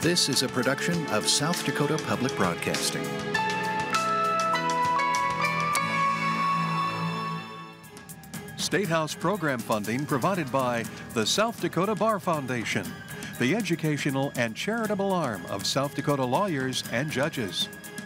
This is a production of South Dakota Public Broadcasting. State House program funding provided by the South Dakota Bar Foundation, the educational and charitable arm of South Dakota lawyers and judges.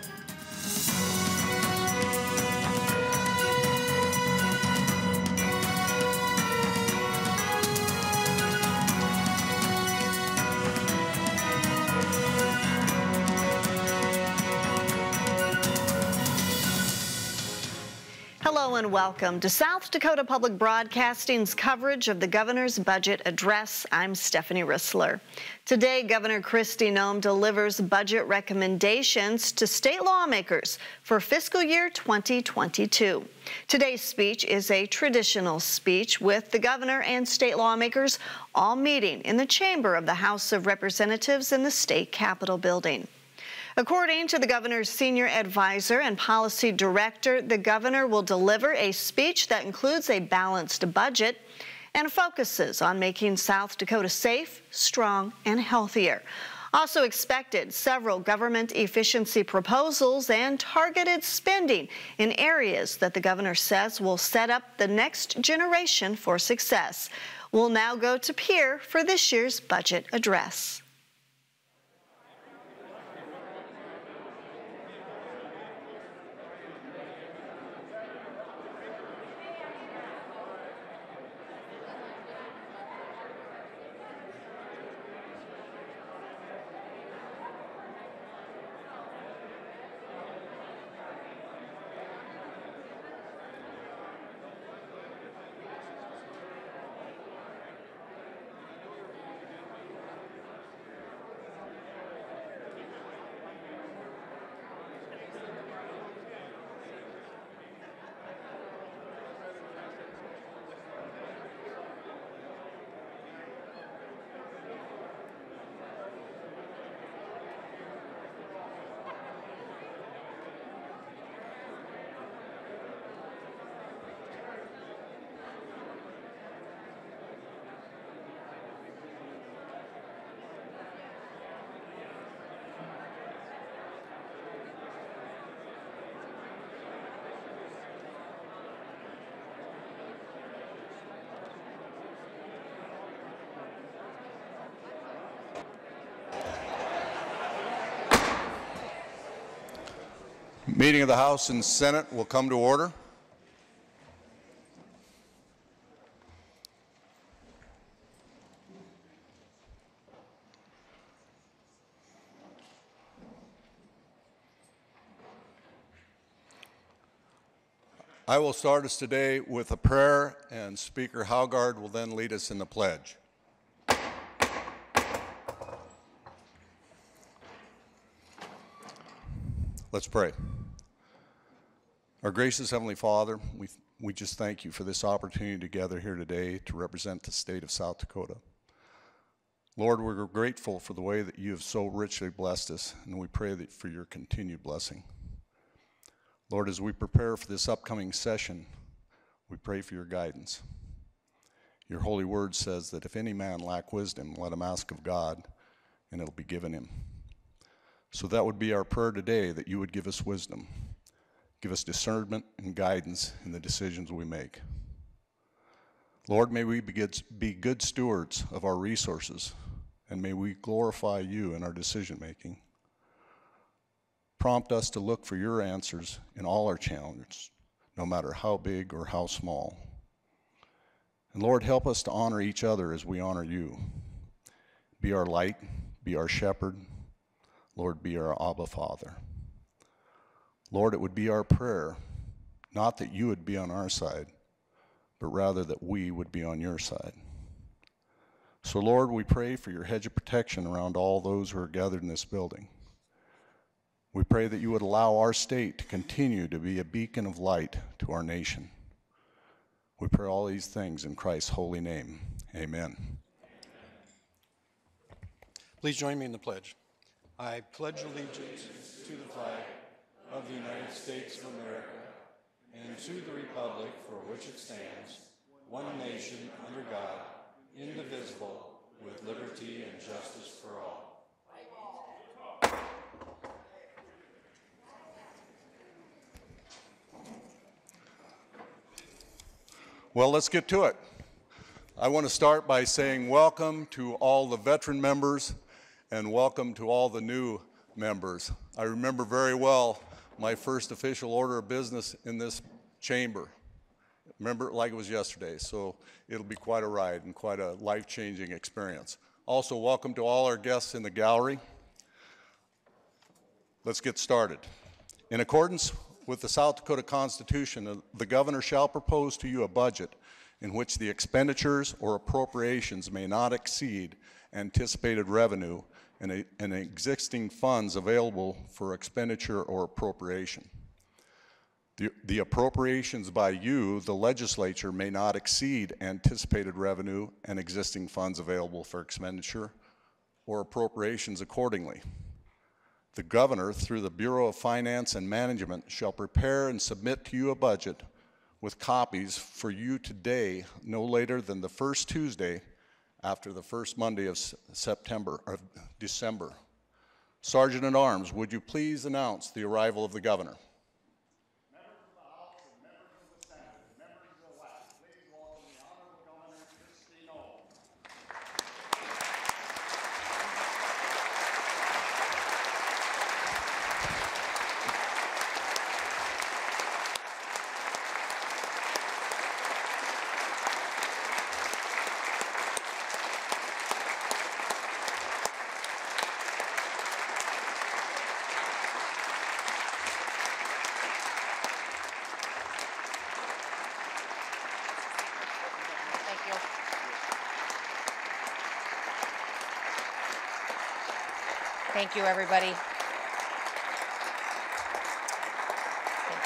Hello and welcome to South Dakota Public Broadcasting's coverage of the Governor's Budget Address. I'm Stephanie Rissler. Today, Governor Kristi Noem delivers budget recommendations to state lawmakers for fiscal year 2022. Today's speech is a traditional speech with the governor and state lawmakers all meeting in the chamber of the House of Representatives in the state capitol building. According to the governor's senior advisor and policy director, the governor will deliver a speech that includes a balanced budget and focuses on making South Dakota safe, strong, and healthier. Also expected, several government efficiency proposals and targeted spending in areas that the governor says will set up the next generation for success. We'll now go to Pierre for this year's budget address. Meeting of the House and Senate will come to order. I will start us today with a prayer, and Speaker Haugard will then lead us in the pledge. Let's pray. Our gracious Heavenly Father, we just thank you for this opportunity to gather here today to represent the state of South Dakota. Lord, we're grateful for the way that you have so richly blessed us, and we pray that for your continued blessing. Lord, as we prepare for this upcoming session, we pray for your guidance. Your holy word says that if any man lack wisdom, let him ask of God, and it'll be given him. So that would be our prayer today, that you would give us wisdom, give us discernment and guidance in the decisions we make. Lord, may we be good stewards of our resources, and may we glorify you in our decision making. Prompt us to look for your answers in all our challenges, no matter how big or how small. And Lord, help us to honor each other as we honor you. Be our light, be our shepherd. Lord, be our Abba Father. Lord, it would be our prayer, not that you would be on our side, but rather that we would be on your side. So Lord, we pray for your hedge of protection around all those who are gathered in this building. We pray that you would allow our state to continue to be a beacon of light to our nation. We pray all these things in Christ's holy name. Amen. Please join me in the pledge. I pledge allegiance to the flag of the United States of America and to the republic for which it stands, one nation under God, indivisible, with liberty and justice for all. Well, let's get to it. I want to start by saying welcome to all the veteran members and welcome to all the new members. I remember very well my first official order of business in this chamber. Remember it like it was yesterday, so it'll be quite a ride and quite a life-changing experience. Also, welcome to all our guests in the gallery. Let's get started. In accordance with the South Dakota Constitution, the governor shall propose to you a budget in which the expenditures or appropriations may not exceed anticipated revenue and existing funds available for expenditure or appropriation. The appropriations by you, the legislature, may not exceed anticipated revenue and existing funds available for expenditure or appropriations accordingly. The governor, through the Bureau of Finance and Management, shall prepare and submit to you a budget with copies for you today, no later than the first Tuesday after the first Monday of December. Sergeant at Arms, would you please announce the arrival of the governor? Members of the House and members of the Senate, members-elect, please welcome the Honorable Governor Kristi Noem. Thank you, everybody. Thank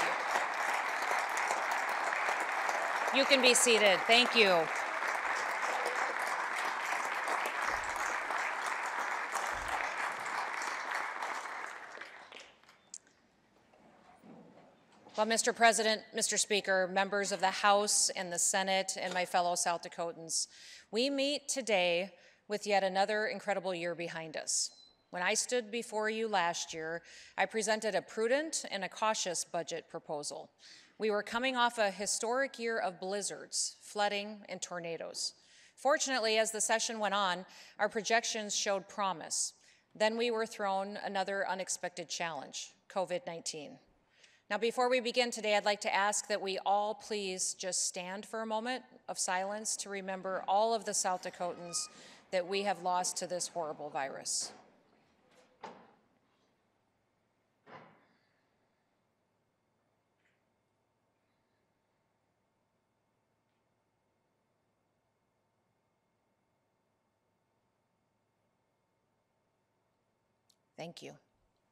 you. You can be seated. Thank you. Well, Mr. President, Mr. Speaker, members of the House and the Senate, and my fellow South Dakotans, we meet today with yet another incredible year behind us. When I stood before you last year, I presented a prudent and a cautious budget proposal. We were coming off a historic year of blizzards, flooding, and tornadoes. Fortunately, as the session went on, our projections showed promise. Then we were thrown another unexpected challenge, COVID-19. Now, before we begin today, I'd like to ask that we all please just stand for a moment of silence to remember all of the South Dakotans that we have lost to this horrible virus. Thank you.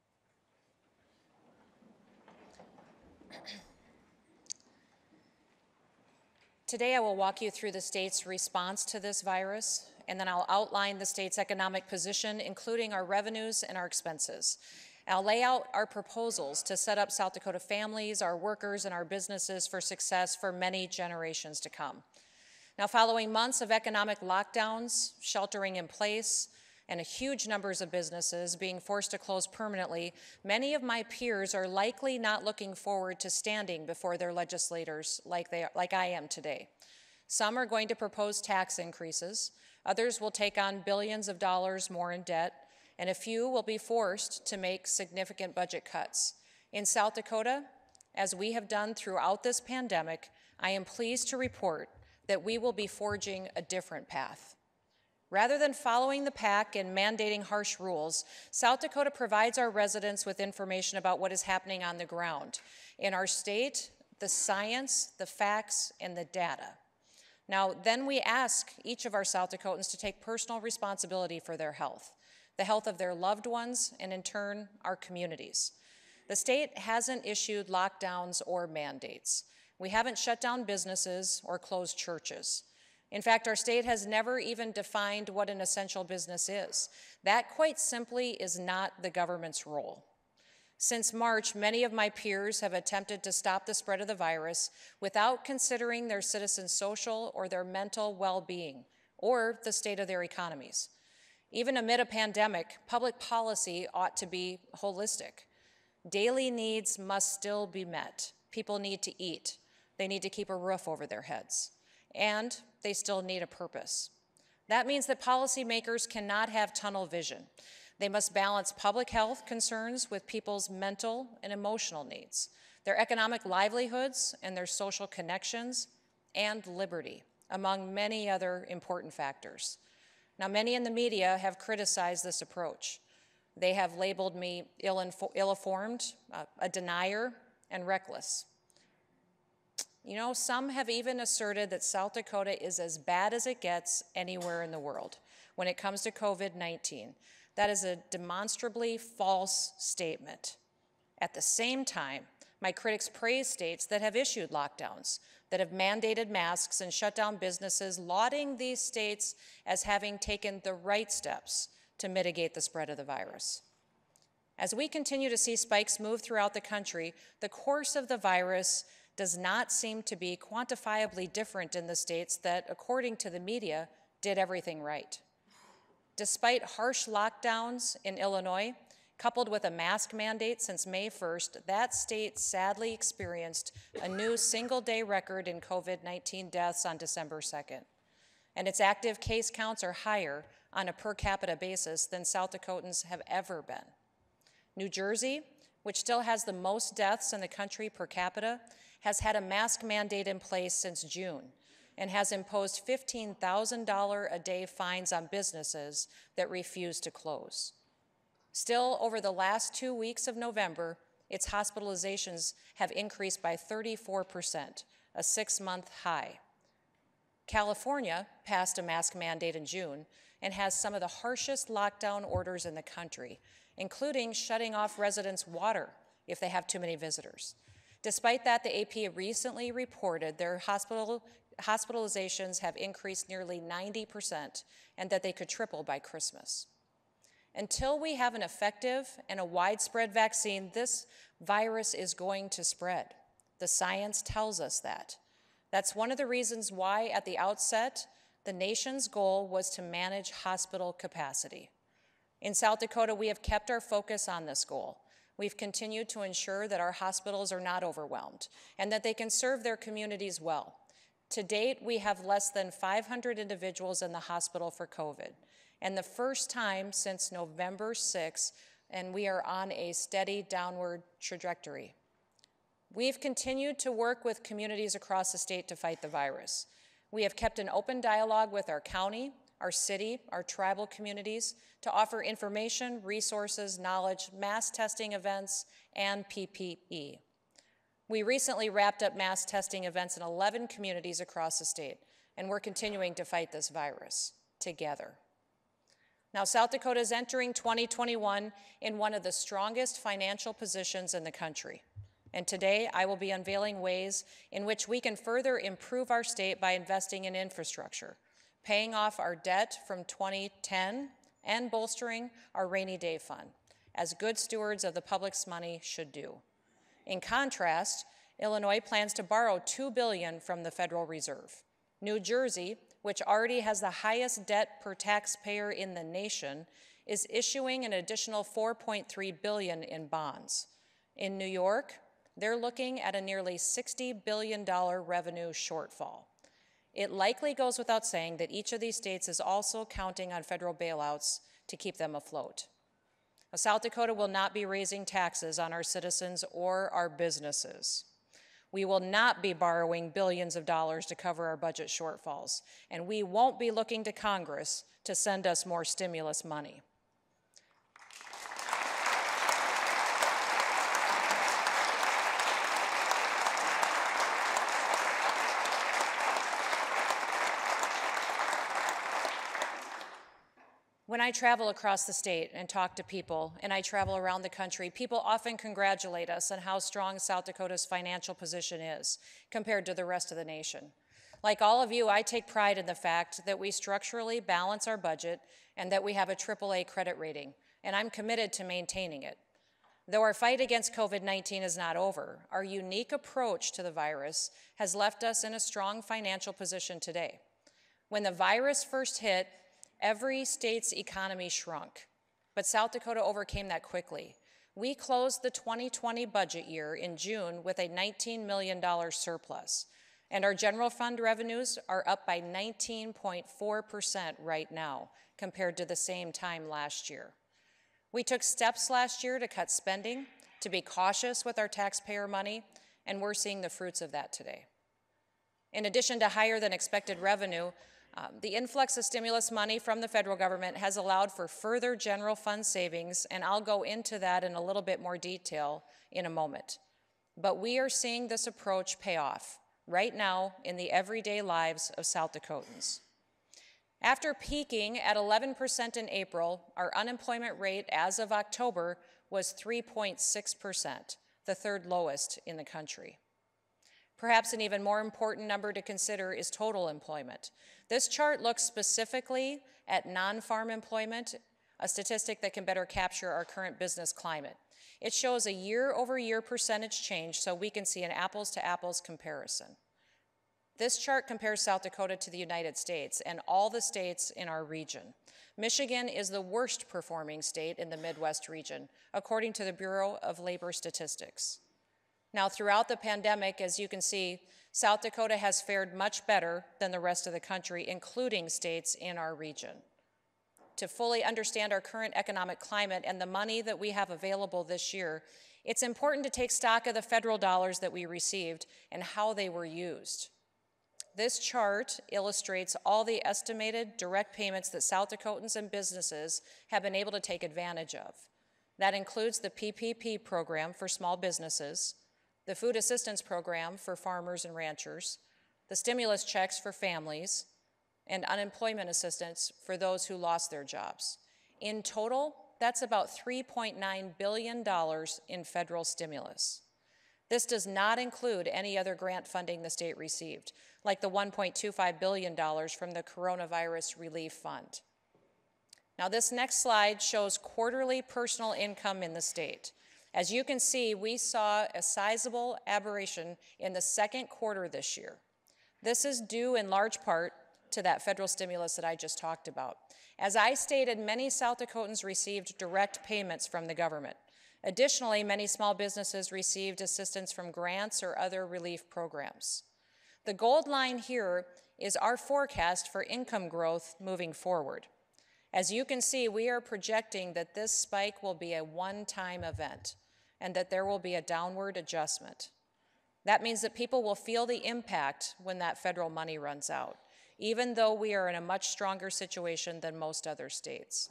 Today, I will walk you through the state's response to this virus, and then I'll outline the state's economic position, including our revenues and our expenses. I'll lay out our proposals to set up South Dakota families, our workers, and our businesses for success for many generations to come. Now, following months of economic lockdowns, sheltering in place, and huge numbers of businesses being forced to close permanently, many of my peers are likely not looking forward to standing before their legislators like I am today. Some are going to propose tax increases, others will take on billions of dollars more in debt, and a few will be forced to make significant budget cuts. In South Dakota, as we have done throughout this pandemic, I am pleased to report that we will be forging a different path. Rather than following the pack and mandating harsh rules, South Dakota provides our residents with information about what is happening on the ground. In our state, the science, the facts, and the data. Now, then we ask each of our South Dakotans to take personal responsibility for their health, the health of their loved ones, and in turn, our communities. The state hasn't issued lockdowns or mandates. We haven't shut down businesses or closed churches. In fact, our state has never even defined what an essential business is. That, quite simply, is not the government's role. Since March, many of my peers have attempted to stop the spread of the virus without considering their citizens' social or their mental well-being, or the state of their economies. Even amid a pandemic, public policy ought to be holistic. Daily needs must still be met. People need to eat. They need to keep a roof over their heads. and they still need a purpose. That means that policymakers cannot have tunnel vision. They must balance public health concerns with people's mental and emotional needs, their economic livelihoods and their social connections, and liberty, among many other important factors. Now, many in the media have criticized this approach. They have labeled me ill-informed, a denier, and reckless. You know, some have even asserted that South Dakota is as bad as it gets anywhere in the world when it comes to COVID-19. That is a demonstrably false statement. At the same time, my critics praise states that have issued lockdowns, that have mandated masks and shut down businesses, lauding these states as having taken the right steps to mitigate the spread of the virus. As we continue to see spikes move throughout the country, the course of the virus does not seem to be quantifiably different in the states that, according to the media, did everything right. Despite harsh lockdowns in Illinois, coupled with a mask mandate since May 1st, that state sadly experienced a new single-day record in COVID-19 deaths on December 2nd. And its active case counts are higher on a per capita basis than South Dakotans have ever been. New Jersey, which still has the most deaths in the country per capita, has had a mask mandate in place since June and has imposed $15,000 a day fines on businesses that refuse to close. Still, over the last 2 weeks of November, its hospitalizations have increased by 34%, a 6-month high. California passed a mask mandate in June and has some of the harshest lockdown orders in the country, including shutting off residents' water if they have too many visitors. Despite that, the AP recently reported their hospitalizations have increased nearly 90% and that they could triple by Christmas. Until we have an effective and a widespread vaccine, this virus is going to spread. The science tells us that. That's one of the reasons why, at the outset, the nation's goal was to manage hospital capacity. In South Dakota, we have kept our focus on this goal. We've continued to ensure that our hospitals are not overwhelmed and that they can serve their communities well. To date, we have less than 500 individuals in the hospital for COVID, and the first time since November 6th, and we are on a steady downward trajectory. We've continued to work with communities across the state to fight the virus. We have kept an open dialogue with our county, our city, our tribal communities to offer information, resources, knowledge, mass testing events, and PPE. We recently wrapped up mass testing events in 11 communities across the state, and we're continuing to fight this virus together. Now, South Dakota is entering 2021 in one of the strongest financial positions in the country. And today, I will be unveiling ways in which we can further improve our state by investing in infrastructure, paying off our debt from 2010, and bolstering our rainy day fund, as good stewards of the public's money should do. In contrast, Illinois plans to borrow $2 billion from the Federal Reserve. New Jersey, which already has the highest debt per taxpayer in the nation, is issuing an additional $4.3 billion in bonds. In New York, they're looking at a nearly $60 billion revenue shortfall. It likely goes without saying that each of these states is also counting on federal bailouts to keep them afloat. Now, South Dakota will not be raising taxes on our citizens or our businesses. We will not be borrowing billions of dollars to cover our budget shortfalls, and we won't be looking to Congress to send us more stimulus money. When I travel across the state and talk to people, and I travel around the country, people often congratulate us on how strong South Dakota's financial position is compared to the rest of the nation. Like all of you, I take pride in the fact that we structurally balance our budget and that we have a AAA credit rating, and I'm committed to maintaining it. Though our fight against COVID-19 is not over, our unique approach to the virus has left us in a strong financial position today. When the virus first hit, every state's economy shrunk, but South Dakota overcame that quickly. We closed the 2020 budget year in June with a $19 million surplus, And our general fund revenues are up by 19.4% right now compared to the same time last year. We took steps last year to cut spending, to be cautious with our taxpayer money, and we're seeing the fruits of that today. In addition to higher than expected revenue, the influx of stimulus money from the federal government has allowed for further general fund savings, and I'll go into that in a little bit more detail in a moment. But we are seeing this approach pay off right now in the everyday lives of South Dakotans. After peaking at 11% in April, our unemployment rate as of October was 3.6%, the third lowest in the country. Perhaps an even more important number to consider is total employment. This chart looks specifically at non-farm employment, a statistic that can better capture our current business climate. It shows a year-over-year percentage change so we can see an apples-to-apples comparison. This chart compares South Dakota to the United States and all the states in our region. Michigan is the worst performing state in the Midwest region, according to the Bureau of Labor Statistics. Now, throughout the pandemic, as you can see, South Dakota has fared much better than the rest of the country, including states in our region. To fully understand our current economic climate and the money that we have available this year, it's important to take stock of the federal dollars that we received and how they were used. This chart illustrates all the estimated direct payments that South Dakotans and businesses have been able to take advantage of. That includes the PPP program for small businesses, the food assistance program for farmers and ranchers, the stimulus checks for families, and unemployment assistance for those who lost their jobs. In total, that's about $3.9 billion in federal stimulus. This does not include any other grant funding the state received, like the $1.25 billion from the Coronavirus Relief Fund. Now, this next slide shows quarterly personal income in the state. As you can see, we saw a sizable aberration in the second quarter this year. This is due in large part to that federal stimulus that I just talked about. As I stated, many South Dakotans received direct payments from the government. Additionally, many small businesses received assistance from grants or other relief programs. The gold line here is our forecast for income growth moving forward. As you can see, we are projecting that this spike will be a one-time event and that there will be a downward adjustment. That means that people will feel the impact when that federal money runs out, even though we are in a much stronger situation than most other states.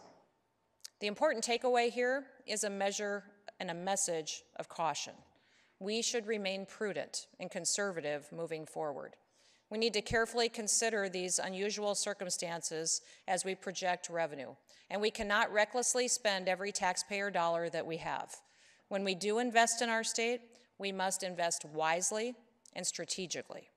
The important takeaway here is a measure and a message of caution. We should remain prudent and conservative moving forward. We need to carefully consider these unusual circumstances as we project revenue, and we cannot recklessly spend every taxpayer dollar that we have. When we do invest in our state, we must invest wisely and strategically.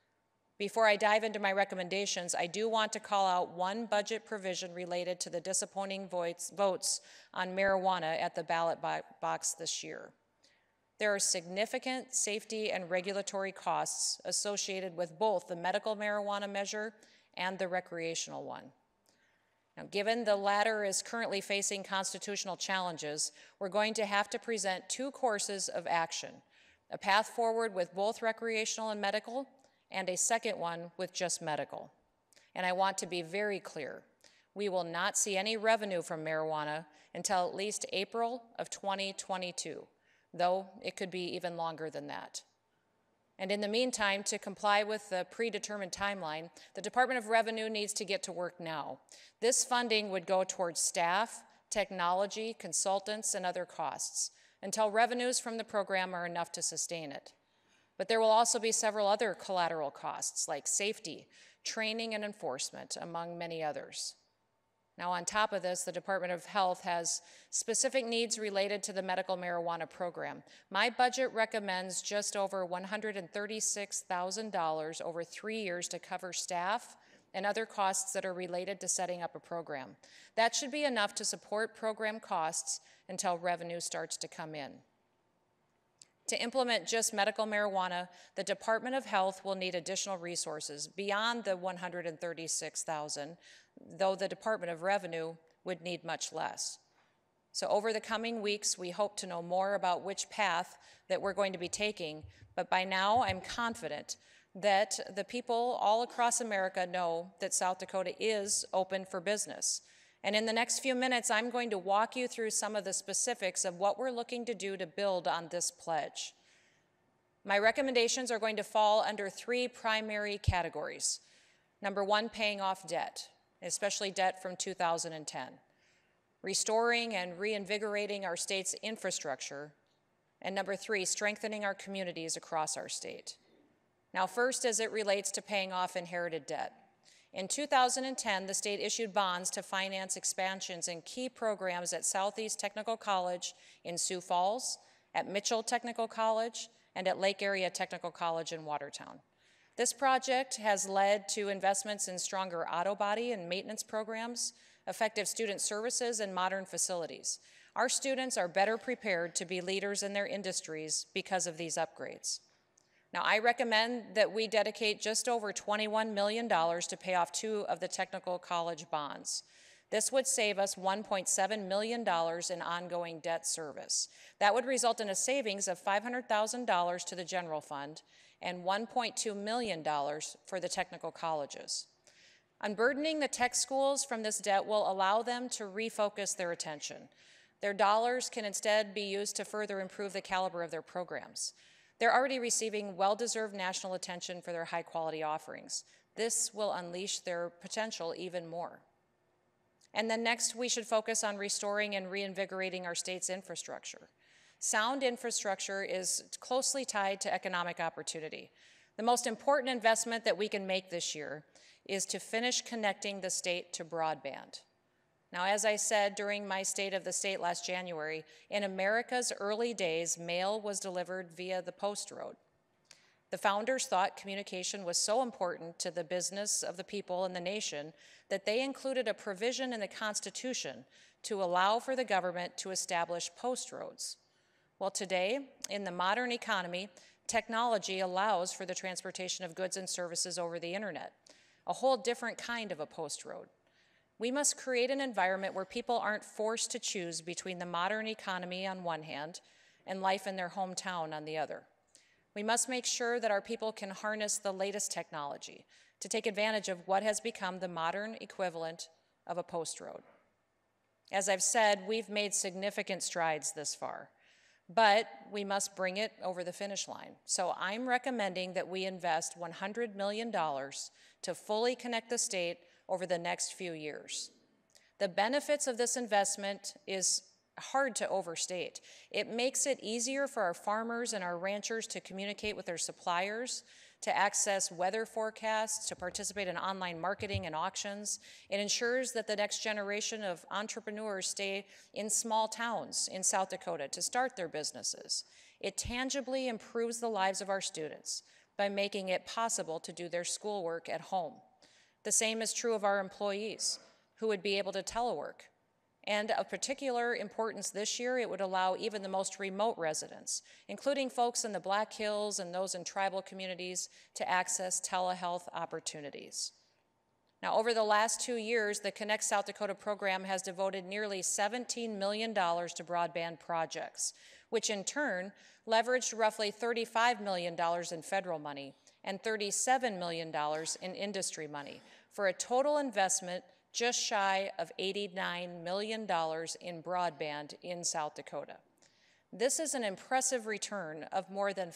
Before I dive into my recommendations, I do want to call out one budget provision related to the disappointing votes on marijuana at the ballot box this year. There are significant safety and regulatory costs associated with both the medical marijuana measure and the recreational one. Now, given the latter is currently facing constitutional challenges, we're going to have to present two courses of action: a path forward with both recreational and medical, and a second one with just medical. And I want to be very clear, we will not see any revenue from marijuana until at least April of 2022, though it could be even longer than that. And in the meantime, to comply with the predetermined timeline, the Department of Revenue needs to get to work now. This funding would go towards staff, technology, consultants, and other costs until revenues from the program are enough to sustain it. But there will also be several other collateral costs like safety, training, and enforcement, among many others. Now, on top of this, the Department of Health has specific needs related to the medical marijuana program. My budget recommends just over $136,000 over 3 years to cover staff and other costs that are related to setting up a program. That should be enough to support program costs until revenue starts to come in. To implement just medical marijuana, the Department of Health will need additional resources beyond the $136,000, though the Department of Revenue would need much less. So over the coming weeks, we hope to know more about which path that we're going to be taking, but by now I'm confident that the people all across America know that South Dakota is open for business. And in the next few minutes, I'm going to walk you through some of the specifics of what we're looking to do to build on this pledge. My recommendations are going to fall under three primary categories. Number one, paying off debt, especially debt from 2010. Restoring and reinvigorating our state's infrastructure. And number three, strengthening our communities across our state. Now, first, as it relates to paying off inherited debt. In 2010, the state issued bonds to finance expansions in key programs at Southeast Technical College in Sioux Falls, at Mitchell Technical College, and at Lake Area Technical College in Watertown. This project has led to investments in stronger auto body and maintenance programs, effective student services, and modern facilities. Our students are better prepared to be leaders in their industries because of these upgrades. Now, I recommend that we dedicate just over $21 million to pay off 2 of the technical college bonds. This would save us $1.7 million in ongoing debt service. That would result in a savings of $500,000 to the general fund and $1.2 million for the technical colleges. Unburdening the tech schools from this debt will allow them to refocus their attention. Their dollars can instead be used to further improve the caliber of their programs. They're already receiving well-deserved national attention for their high-quality offerings. This will unleash their potential even more. And then next, we should focus on restoring and reinvigorating our state's infrastructure. Sound infrastructure is closely tied to economic opportunity. The most important investment that we can make this year is to finish connecting the state to broadband. Now, as I said during my State of the State last January, in America's early days, mail was delivered via the post road. The founders thought communication was so important to the business of the people and the nation that they included a provision in the Constitution to allow for the government to establish post roads. Well, today, in the modern economy, technology allows for the transportation of goods and services over the internet, a whole different kind of a post road. We must create an environment where people aren't forced to choose between the modern economy on one hand and life in their hometown on the other. We must make sure that our people can harness the latest technology to take advantage of what has become the modern equivalent of a post road. As I've said, we've made significant strides this far, but we must bring it over the finish line. So I'm recommending that we invest $100 million to fully connect the state over the next few years. The benefits of this investment is hard to overstate. It makes it easier for our farmers and our ranchers to communicate with their suppliers, to access weather forecasts, to participate in online marketing and auctions. It ensures that the next generation of entrepreneurs stay in small towns in South Dakota to start their businesses. It tangibly improves the lives of our students by making it possible to do their schoolwork at home. The same is true of our employees, who would be able to telework. And of particular importance this year, it would allow even the most remote residents, including folks in the Black Hills and those in tribal communities, to access telehealth opportunities. Now, over the last 2 years, the Connect South Dakota program has devoted nearly $17 million to broadband projects, which in turn leveraged roughly $35 million in federal money and $37 million in industry money, for a total investment just shy of $89 million in broadband in South Dakota. This is an impressive return of more than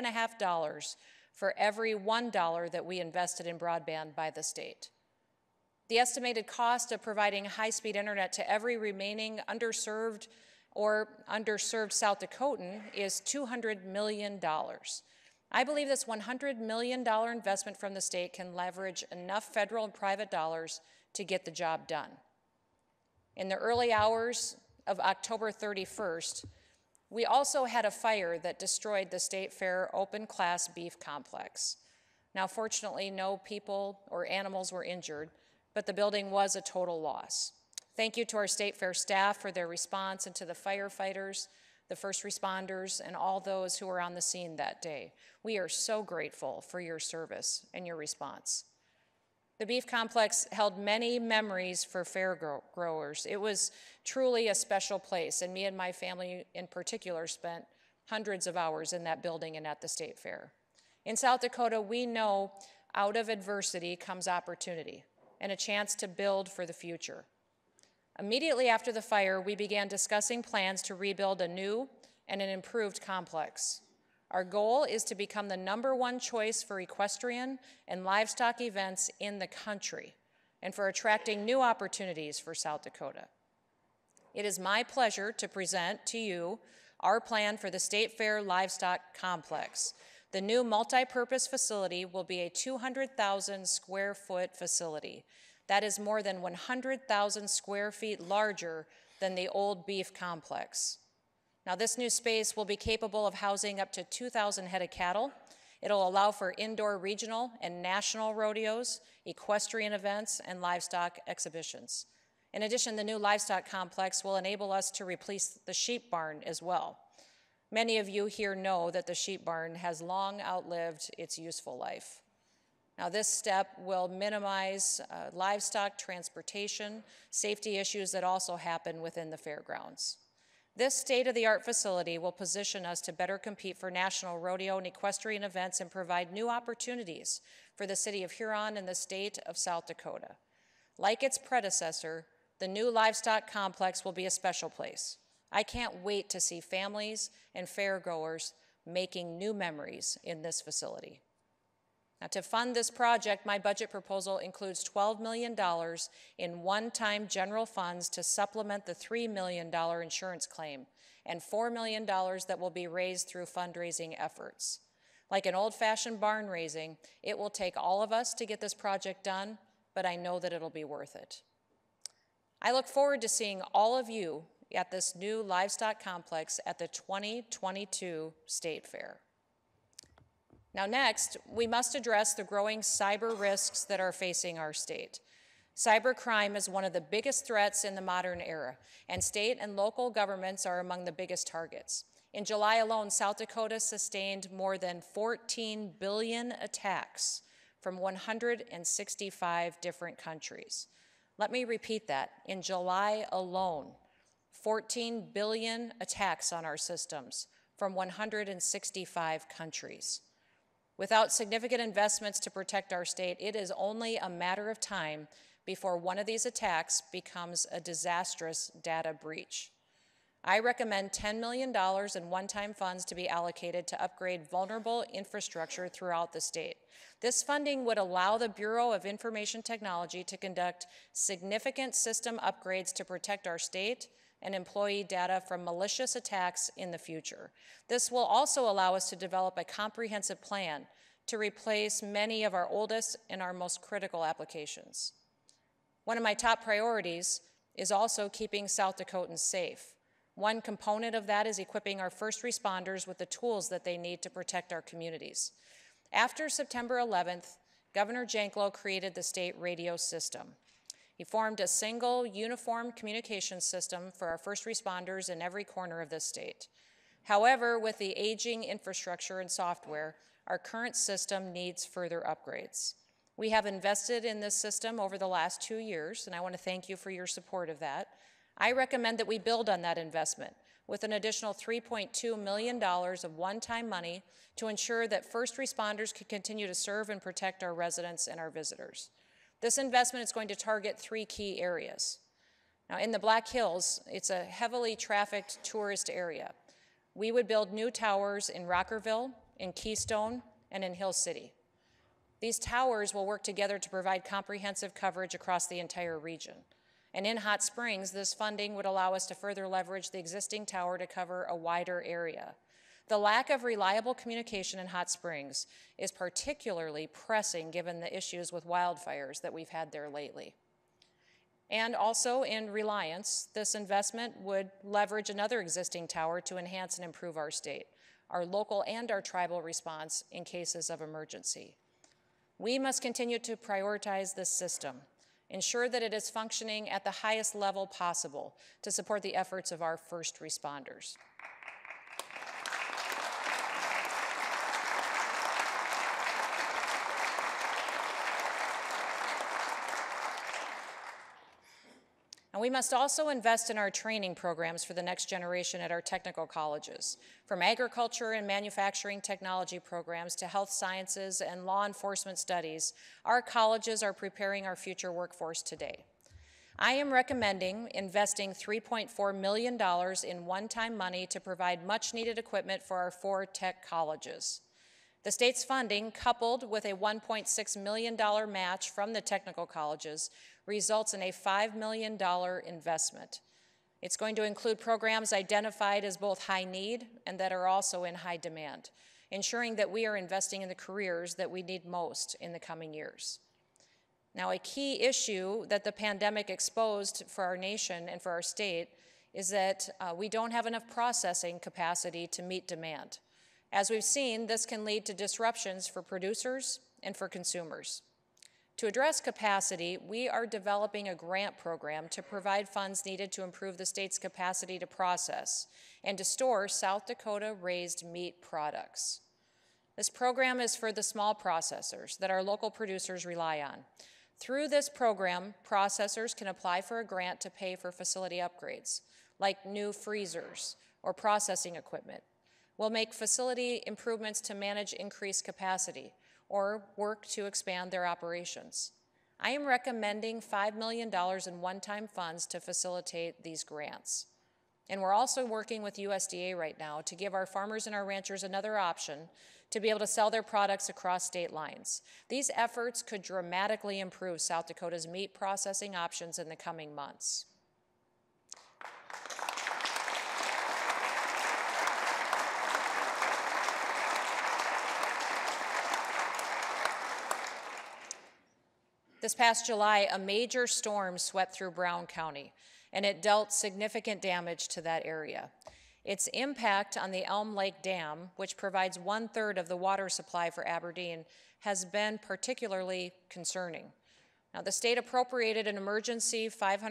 $5.50 for every $1 that we invested in broadband by the state. The estimated cost of providing high-speed internet to every remaining underserved South Dakotan is $200 million. I believe this $100 million investment from the state can leverage enough federal and private dollars to get the job done. In the early hours of October 31st, we also had a fire that destroyed the State Fair open-class beef complex. Now, fortunately, no people or animals were injured, but the building was a total loss. Thank you to our State Fair staff for their response, and to the firefighters, the first responders, and all those who were on the scene that day. We are so grateful for your service and your response. The beef complex held many memories for fair growers. It was truly a special place, and me and my family in particular spent hundreds of hours in that building and at the State Fair. In South Dakota, we know out of adversity comes opportunity and a chance to build for the future. Immediately after the fire, we began discussing plans to rebuild a new and an improved complex. Our goal is to become the #1 choice for equestrian and livestock events in the country and for attracting new opportunities for South Dakota. It is my pleasure to present to you our plan for the State Fair Livestock Complex. The new multi-purpose facility will be a 200,000 square foot facility. That is more than 100,000 square feet larger than the old beef complex. Now, this new space will be capable of housing up to 2,000 head of cattle. It'll allow for indoor regional and national rodeos, equestrian events, and livestock exhibitions. In addition, the new livestock complex will enable us to replace the sheep barn as well. Many of you here know that the sheep barn has long outlived its useful life. Now, this step will minimize livestock transportation, safety issues that also happen within the fairgrounds. This state-of-the-art facility will position us to better compete for national rodeo and equestrian events and provide new opportunities for the city of Huron and the state of South Dakota. Like its predecessor, the new livestock complex will be a special place. I can't wait to see families and fairgoers making new memories in this facility. Now, to fund this project, my budget proposal includes $12 million in one-time general funds to supplement the $3 million insurance claim and $4 million that will be raised through fundraising efforts. Like an old-fashioned barn raising, it will take all of us to get this project done, but I know that it'll be worth it. I look forward to seeing all of you at this new livestock complex at the 2022 State Fair. Now next, we must address the growing cyber risks that are facing our state. Cybercrime is one of the biggest threats in the modern era, and state and local governments are among the biggest targets. In July alone, South Dakota sustained more than 14 billion attacks from 165 different countries. Let me repeat that. In July alone, 14 billion attacks on our systems from 165 countries. Without significant investments to protect our state, it is only a matter of time before one of these attacks becomes a disastrous data breach. I recommend $10 million in one-time funds to be allocated to upgrade vulnerable infrastructure throughout the state. This funding would allow the Bureau of Information Technology to conduct significant system upgrades to protect our state and employee data from malicious attacks in the future. This will also allow us to develop a comprehensive plan to replace many of our oldest and our most critical applications. One of my top priorities is also keeping South Dakotans safe. One component of that is equipping our first responders with the tools that they need to protect our communities. After September 11th, Governor Janklow created the state radio system. He formed a single, uniform communication system for our first responders in every corner of this state. However, with the aging infrastructure and software, our current system needs further upgrades. We have invested in this system over the last 2 years, and I want to thank you for your support of that. I recommend that we build on that investment with an additional $3.2 million of one-time money to ensure that first responders can continue to serve and protect our residents and our visitors. This investment is going to target 3 key areas. Now, in the Black Hills, it's a heavily trafficked tourist area. We would build new towers in Rockerville, in Keystone, and in Hill City. These towers will work together to provide comprehensive coverage across the entire region. And in Hot Springs, this funding would allow us to further leverage the existing tower to cover a wider area. The lack of reliable communication in Hot Springs is particularly pressing given the issues with wildfires that we've had there lately. And also in Reliance, this investment would leverage another existing tower to enhance and improve our state, our local and our tribal response in cases of emergency. We must continue to prioritize this system, ensure that it is functioning at the highest level possible to support the efforts of our first responders. And we must also invest in our training programs for the next generation at our technical colleges, from agriculture and manufacturing technology programs to health sciences and law enforcement studies. Our colleges are preparing our future workforce today. I am recommending investing $3.4 million in one-time money to provide much-needed equipment for our 4 tech colleges. The state's funding, coupled with a $1.6 million match from the technical colleges, results in a $5 million investment. It's going to include programs identified as both high need and that are also in high demand, ensuring that we are investing in the careers that we need most in the coming years. Now, a key issue that the pandemic exposed for our nation and for our state is that we don't have enough processing capacity to meet demand. As we've seen, this can lead to disruptions for producers and for consumers. To address capacity, we are developing a grant program to provide funds needed to improve the state's capacity to process and to store South Dakota-raised meat products. This program is for the small processors that our local producers rely on. Through this program, processors can apply for a grant to pay for facility upgrades, like new freezers or processing equipment. We'll make facility improvements to manage increased capacity or work to expand their operations. I am recommending $5 million in one-time funds to facilitate these grants. And we're also working with USDA right now to give our farmers and our ranchers another option to be able to sell their products across state lines. These efforts could dramatically improve South Dakota's meat processing options in the coming months. This past July, a major storm swept through Brown County, and it dealt significant damage to that area. Its impact on the Elm Lake Dam, which provides 1/3 of the water supply for Aberdeen, has been particularly concerning. Now, the state appropriated an emergency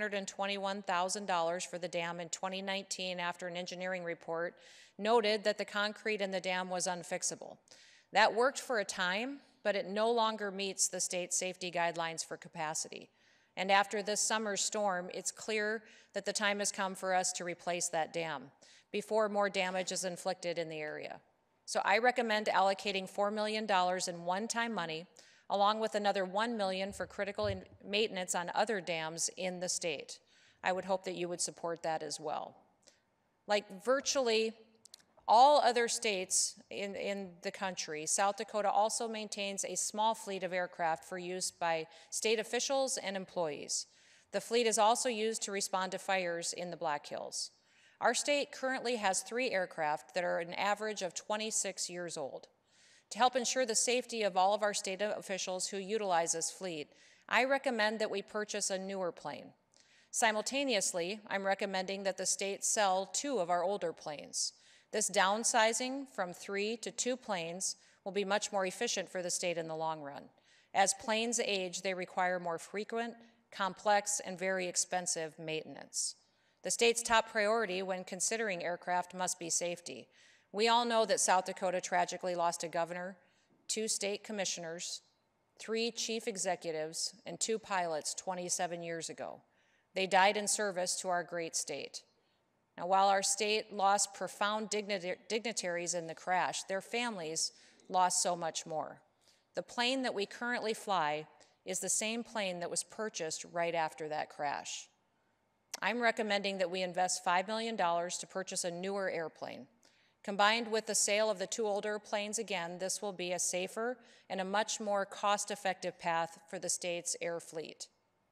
$521,000 for the dam in 2019 after an engineering report noted that the concrete in the dam was unfixable. That worked for a time, but it no longer meets the state's safety guidelines for capacity. And after this summer's storm, it's clear that the time has come for us to replace that dam before more damage is inflicted in the area. So I recommend allocating $4 million in one-time money, along with another $1 million for critical maintenance on other dams in the state. I would hope that you would support that as well. Like virtually all other states in the country, South Dakota also maintains a small fleet of aircraft for use by state officials and employees. The fleet is also used to respond to fires in the Black Hills. Our state currently has 3 aircraft that are an average of 26 years old. To help ensure the safety of all of our state officials who utilize this fleet, I recommend that we purchase a newer plane. Simultaneously, I'm recommending that the state sell 2 of our older planes. This downsizing from 3 to 2 planes will be much more efficient for the state in the long run. As planes age, they require more frequent, complex, and very expensive maintenance. The state's top priority when considering aircraft must be safety. We all know that South Dakota tragically lost a governor, 2 state commissioners, 3 chief executives, and 2 pilots 27 years ago. They died in service to our great state. Now, while our state lost profound dignitaries in the crash, their families lost so much more. The plane that we currently fly is the same plane that was purchased right after that crash. I'm recommending that we invest $5 million to purchase a newer airplane. Combined with the sale of the 2 older planes again, this will be a safer and a much more cost-effective path for the state's air fleet.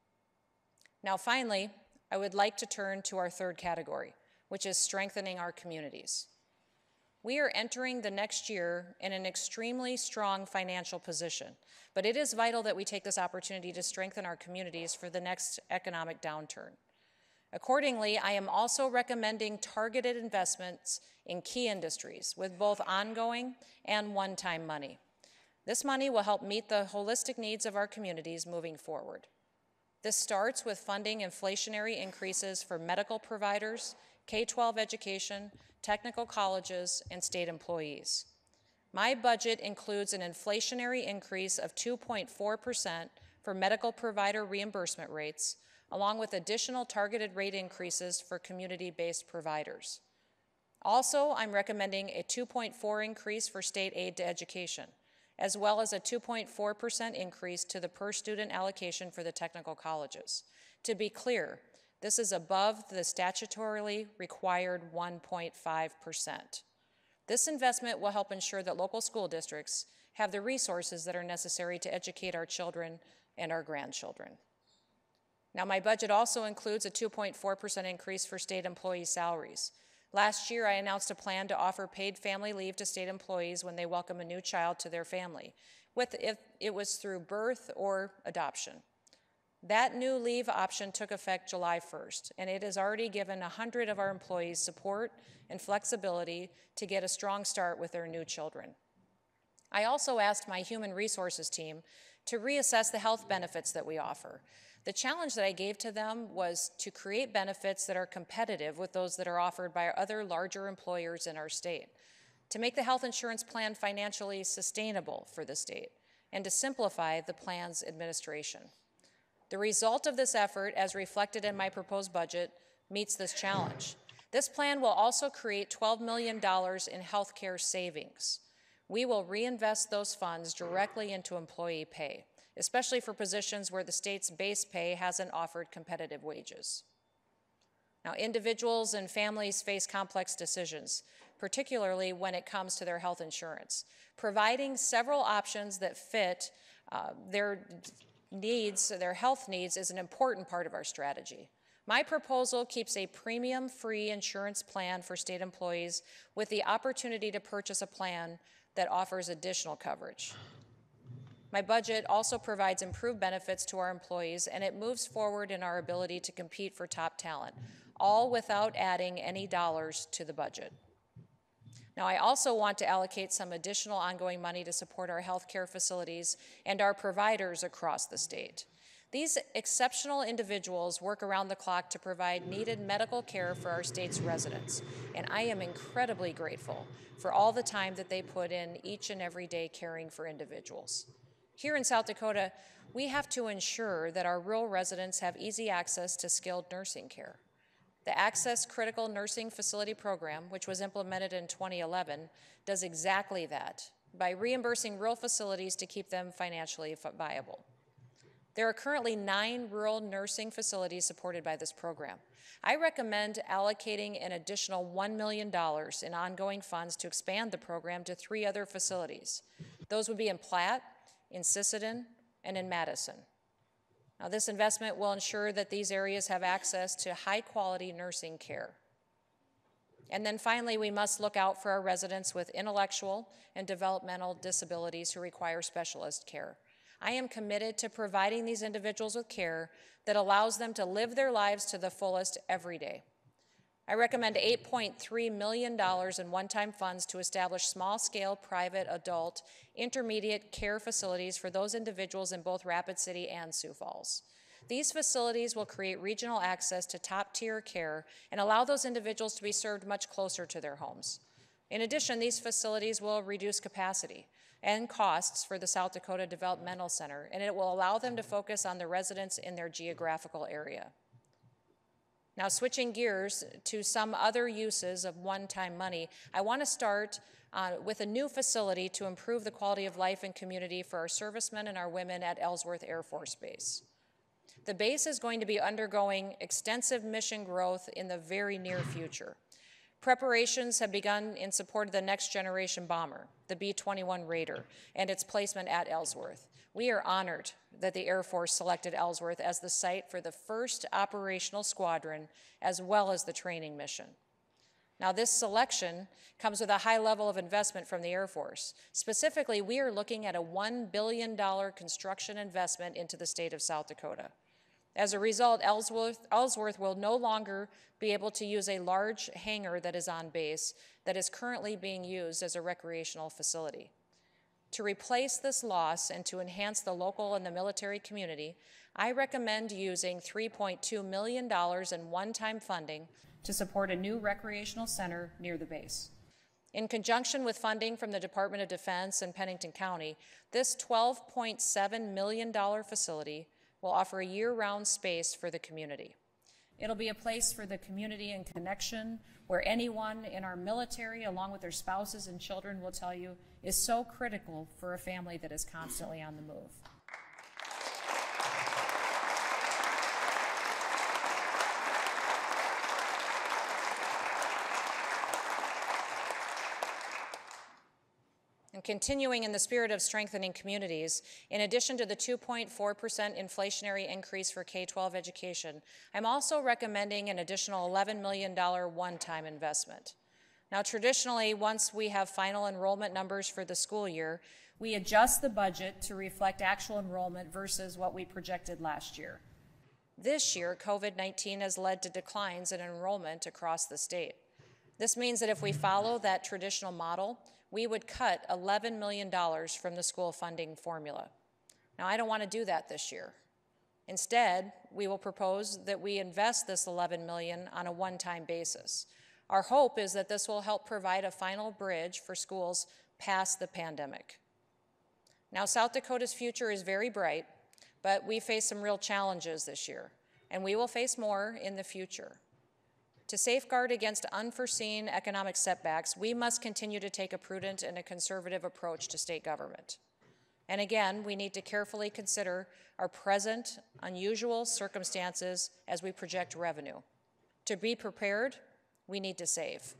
Now, finally, I would like to turn to our 3rd category, which is strengthening our communities. We are entering the next year in an extremely strong financial position, but it is vital that we take this opportunity to strengthen our communities for the next economic downturn. Accordingly, I am also recommending targeted investments in key industries with both ongoing and one-time money. This money will help meet the holistic needs of our communities moving forward. This starts with funding inflationary increases for medical providers, K-12 education, technical colleges, and state employees. My budget includes an inflationary increase of 2.4% for medical provider reimbursement rates, along with additional targeted rate increases for community-based providers. Also, I'm recommending a 2.4% increase for state aid to education, as well as a 2.4% increase to the per-student allocation for the technical colleges. To be clear, this is above the statutorily required 1.5%. This investment will help ensure that local school districts have the resources that are necessary to educate our children and our grandchildren. Now, my budget also includes a 2.4% increase for state employee salaries. Last year, I announced a plan to offer paid family leave to state employees when they welcome a new child to their family, if it was through birth or adoption. That new leave option took effect July 1st, and it has already given 100 of our employees support and flexibility to get a strong start with their new children. I also asked my human resources team to reassess the health benefits that we offer. The challenge that I gave to them was to create benefits that are competitive with those that are offered by other larger employers in our state, to make the health insurance plan financially sustainable for the state, and to simplify the plan's administration. The result of this effort, as reflected in my proposed budget, meets this challenge. This plan will also create $12 million in health care savings. We will reinvest those funds directly into employee pay, especially for positions where the state's base pay hasn't offered competitive wages. Now, individuals and families face complex decisions, particularly when it comes to their health insurance. Providing several options that fit their health needs is an important part of our strategy. My proposal keeps a premium-free insurance plan for state employees with the opportunity to purchase a plan that offers additional coverage. My budget also provides improved benefits to our employees, and it moves forward in our ability to compete for top talent, all without adding any dollars to the budget. Now, I also want to allocate some additional ongoing money to support our healthcare facilities and our providers across the state. These exceptional individuals work around the clock to provide needed medical care for our state's residents, and I am incredibly grateful for all the time that they put in each and every day caring for individuals. Here in South Dakota, we have to ensure that our rural residents have easy access to skilled nursing care. The Access Critical Nursing Facility Program, which was implemented in 2011, does exactly that by reimbursing rural facilities to keep them financially viable. There are currently 9 rural nursing facilities supported by this program. I recommend allocating an additional $1 million in ongoing funds to expand the program to 3 other facilities. Those would be in Platte, in Sisseton, and in Madison. Now, this investment will ensure that these areas have access to high-quality nursing care. And then finally, we must look out for our residents with intellectual and developmental disabilities who require specialist care. I am committed to providing these individuals with care that allows them to live their lives to the fullest every day. I recommend $8.3 million in one-time funds to establish small-scale private adult intermediate care facilities for those individuals in both Rapid City and Sioux Falls. These facilities will create regional access to top-tier care and allow those individuals to be served much closer to their homes. In addition, these facilities will reduce capacity and costs for the South Dakota Developmental Center, and it will allow them to focus on the residents in their geographical area. Now, switching gears to some other uses of one-time money, I want to start with a new facility to improve the quality of life and community for our servicemen and our women at Ellsworth Air Force Base. The base is going to be undergoing extensive mission growth in the very near future. Preparations have begun in support of the next generation bomber, the B-21 Raider, and its placement at Ellsworth. We are honored that the Air Force selected Ellsworth as the site for the first operational squadron, as well as the training mission. Now, this selection comes with a high level of investment from the Air Force. Specifically, we are looking at a $1 billion construction investment into the state of South Dakota. As a result, Ellsworth will no longer be able to use a large hangar that is on base that is currently being used as a recreational facility. To replace this loss and to enhance the local and the military community, I recommend using $3.2 million in one-time funding to support a new recreational center near the base. In conjunction with funding from the Department of Defense and Pennington County, this $12.7 million facility will offer a year-round space for the community. It'll be a place for the community and connection where anyone in our military, along with their spouses and children, will tell you is so critical for a family that is constantly on the move. And continuing in the spirit of strengthening communities, in addition to the 2.4% inflationary increase for K-12 education, I'm also recommending an additional $11 million one-time investment. Now, traditionally, once we have final enrollment numbers for the school year, we adjust the budget to reflect actual enrollment versus what we projected last year. This year, COVID-19 has led to declines in enrollment across the state. This means that if we follow that traditional model, we would cut $11 million from the school funding formula. Now, I don't want to do that this year. Instead, we will propose that we invest this $11 million on a one-time basis. Our hope is that this will help provide a final bridge for schools past the pandemic. Now, South Dakota's future is very bright, but we face some real challenges this year, and we will face more in the future. To safeguard against unforeseen economic setbacks, we must continue to take a prudent and a conservative approach to state government. And again, we need to carefully consider our present unusual circumstances as we project revenue. To be prepared, we need to save.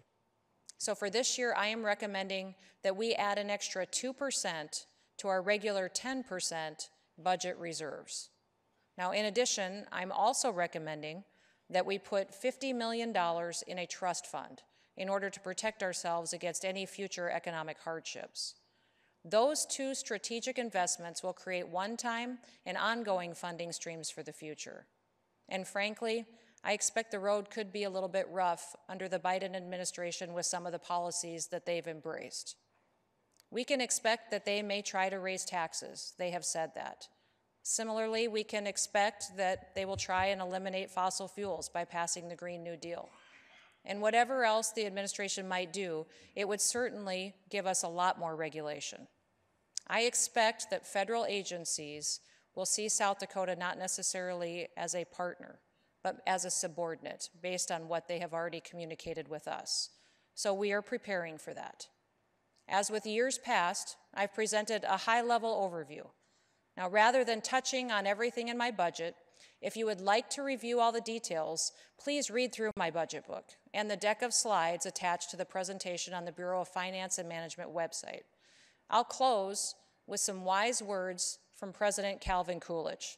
So for this year, I am recommending that we add an extra 2% to our regular 10% budget reserves. Now, in addition, I'm also recommending that we put $50 million in a trust fund in order to protect ourselves against any future economic hardships. Those two strategic investments will create one-time and ongoing funding streams for the future. And frankly, I expect the road could be a little bit rough under the Biden administration with some of the policies that they've embraced. We can expect that they may try to raise taxes. They have said that. Similarly, we can expect that they will try and eliminate fossil fuels by passing the Green New Deal. And whatever else the administration might do, it would certainly give us a lot more regulation. I expect that federal agencies will see South Dakota not necessarily as a partner, but as a subordinate based on what they have already communicated with us. So we are preparing for that. As with years past, I've presented a high-level overview. Now, rather than touching on everything in my budget, if you would like to review all the details, please read through my budget book and the deck of slides attached to the presentation on the Bureau of Finance and Management website. I'll close with some wise words from President Calvin Coolidge.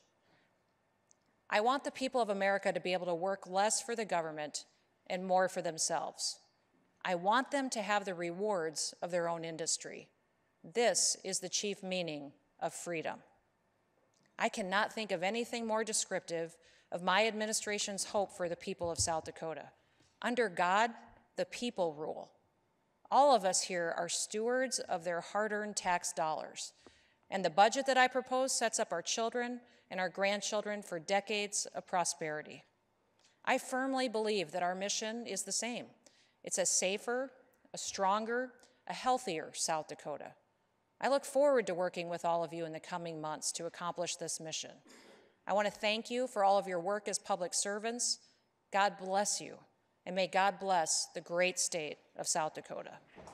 I want the people of America to be able to work less for the government and more for themselves. I want them to have the rewards of their own industry. This is the chief meaning of freedom. I cannot think of anything more descriptive of my administration's hope for the people of South Dakota. Under God, the people rule. All of us here are stewards of their hard-earned tax dollars, and the budget that I propose sets up our children and our grandchildren for decades of prosperity. I firmly believe that our mission is the same. It's a safer, a stronger, a healthier South Dakota. I look forward to working with all of you in the coming months to accomplish this mission. I want to thank you for all of your work as public servants. God bless you, and may God bless the great state of South Dakota.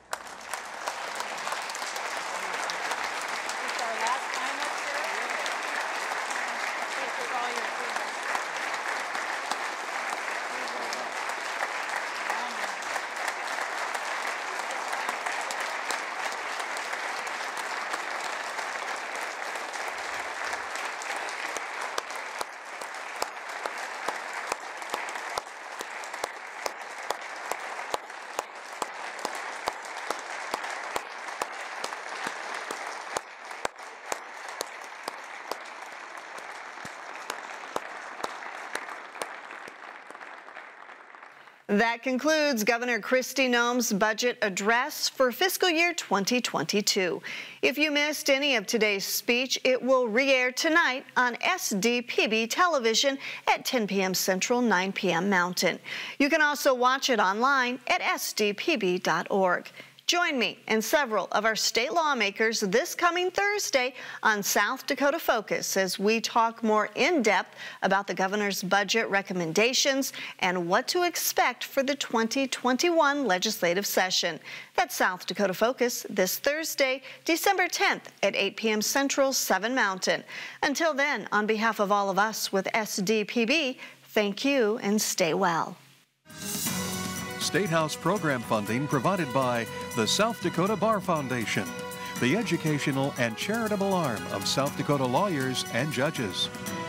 That concludes Governor Kristi Noem's budget address for fiscal year 2022. If you missed any of today's speech, it will re-air tonight on SDPB television at 10 p.m. Central, 9 p.m. Mountain. You can also watch it online at sdpb.org. Join me and several of our state lawmakers this coming Thursday on South Dakota Focus as we talk more in depth about the governor's budget recommendations and what to expect for the 2021 legislative session. That's South Dakota Focus this Thursday, December 10th at 8 p.m. Central, 7 Mountain. Until then, on behalf of all of us with SDPB, thank you and stay well. State House program funding provided by the South Dakota Bar Foundation, the educational and charitable arm of South Dakota lawyers and judges.